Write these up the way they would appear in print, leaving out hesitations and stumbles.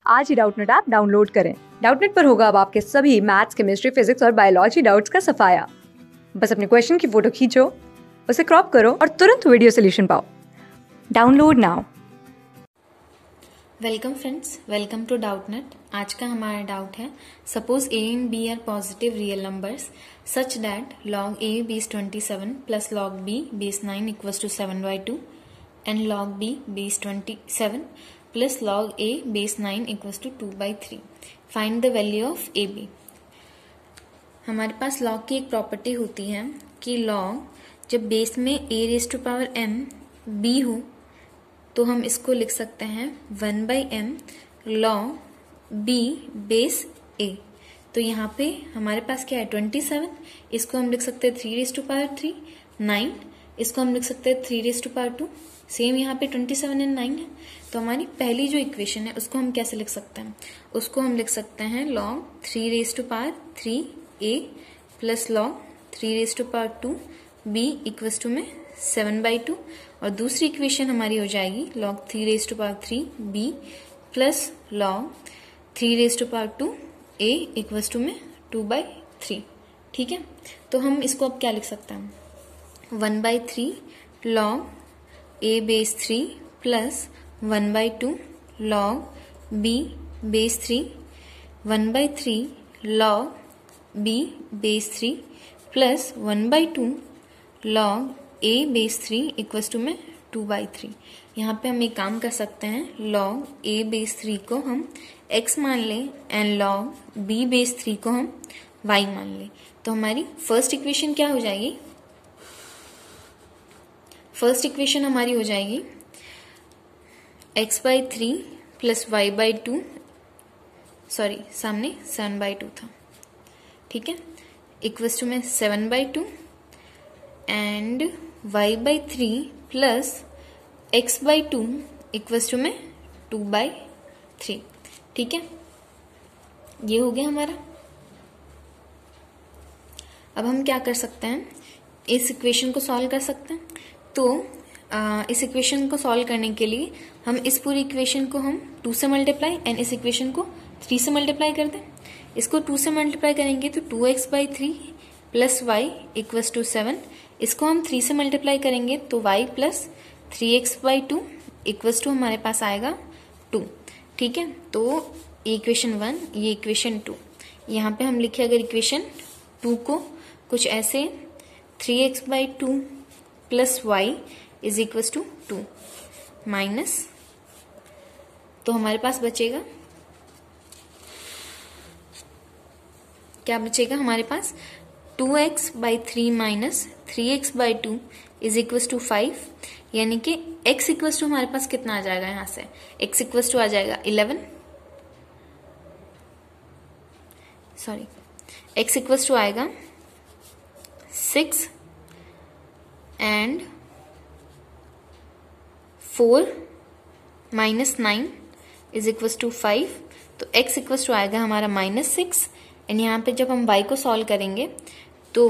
आज ही Doubtnut app download करें। डाउटनेट पर होगा अब आपके सभी मैथ्स, केमिस्ट्री, फिजिक्स और बायोलॉजी डाउट्स का सफाया। बस अपने क्वेश्चन की फोटो खींचो, उसे क्रॉप करो और तुरंत वीडियो सोल्यूशन पाओ। Download now. Welcome friends, welcome to Doubtnut. आज का हमारा डाउट है, suppose a and b are positive real numbers such that log a base 27 plus log b base 9 equals to 7/2 and log b base 27 plus log a base 9 equals to 2/3. Find the value of ab. हमारे पास log की एक property होती है कि log जब base में a raised to power m b हो तो हम इसको लिख सकते हैं 1/m log b base a। तो यहाँ पे हमारे पास क्या है 27, इसको हम लिख सकते हैं 3 raised to power 3, 9 इसको हम लिख सकते हैं 3 raised to power 2। सेम यहाँ पे 27 एंड 9 है। तो हमारी पहली जो इक्वेशन है उसको हम कैसे लिख सकते हैं, उसको हम लिख सकते हैं log 3 raised to power 3a plus log 3 raised to power 2b equals to में 7/2। और दूसरी इक्वेशन हमारी हो जाएगी log 3 raised to power 3b plus log 3 raised to power 2a equals to में 2/3। ठीक है, तो हम इसको अब क्या लिख सकते हैं, 1/3 log a base 3 plus 1/2 log b base 3, 1/3 log b base 3 plus 1/2 log a base 3 equals to में 2/3। यहाँ पे हम एक काम कर सकते हैं, log a बेस 3 को हम x मान लें एंड log b बेस 3 को हम y मान लें। तो हमारी फर्स्ट इक्वेशन क्या हो जाएगी, फर्स्ट इक्वेशन हमारी हो जाएगी x/3 प्लस y/2, सॉरी सामने 7/2 था, ठीक है, इक्वल्स टू में 7/2 and y/3 plus x/2 equals to में 2/3। ठीक है, ये हो गया हमारा। अब हम क्या कर सकते हैं, इस इक्वेशन को सॉल्व कर सकते हैं। तो इस इक्वेशन को सॉल्व करने के लिए हम इस पूरी इक्वेशन को हम 2 से मल्टीप्लाई एंड इस इक्वेशन को 3 से मल्टीप्लाई कर दें। इसको 2 से मल्टीप्लाई करेंगे तो 2x/3 plus y equals to 7। इसको हम 3 से मल्टीप्लाई करेंगे तो y plus 3x/2 equals to हमारे पास आएगा 2। ठीक है, तो ये इक्वेशन 1, ये इक्वेशन 2। यहाँ पे हम लिखे अगर इक्वेशन 2 को कुछ ऐसे 3x/2 plus y is equals to 2 minus, तो हमारे पास बचेगा क्या बचेगा, हमारे पास 2x/3 minus 3x/2 is equals to 5, यानी कि x इक्वल्स टू हमारे पास कितना आ जाएगा, यहाँ से x इक्वल्स टू आ जाएगा 11, सॉरी x इक्वल्स टू आएगा 6 and 4 minus 9 is equals to 5। तो x इक्वल्स टू आएगा हमारा -6 एंड यहाँ पे जब हम y को सॉल्व करेंगे तो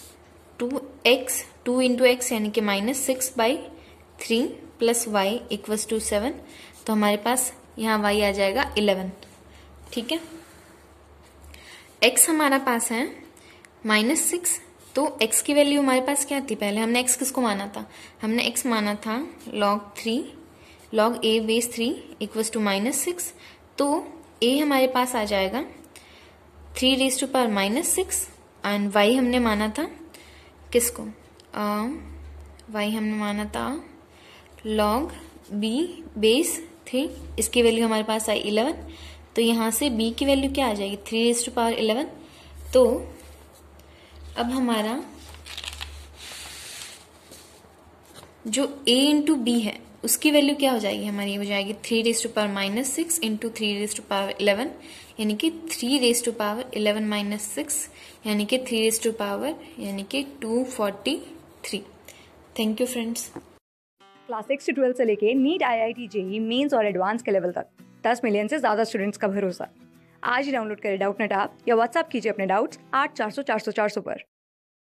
2 इंटू एक्स यानी कि -6/3 प्लस y इक्वल्स टू 7। तो हमारे पास यहाँ y आ जाएगा 11। ठीक है, x हमारा पास है -6, तो x की वैल्यू हमारे पास क्या थी, पहले हमने x किसको माना था, हमने x माना था log a base 3 equals to -6। तो a हमारे पास आ जाएगा 3 raised to power -6 and y हमने माना था किसको, y हमने माना था log b बेस 3, इसकी वैल्यू हमारे पास आई 11। तो यहाँ से b की वैल्यू क्या आ जाएगी, 3 raised to power 11। तो अब हमारा जो a इंटू बी है उसकी वैल्यू क्या हो जाएगी, हमारी हो जाएगी 3 raised to power -6 into 3 raised to power 11, यानी कि 3 raised to power 11 माइनस 6 यानी कि 3 raised to power यानी कि 243। Thank you friends. क्लास 6 से 12 से लेके नीट, IIT, JEE मेंस और एडवांस के लेवल तक 10 मिलियन से ज्यादा स्टूडेंट्स का भरोसा। आज ही डाउनलोड करें डाउटनेट ऐप या व्हाट्सएप कीजिए अपने डाउट्स 8400 400 400 पर।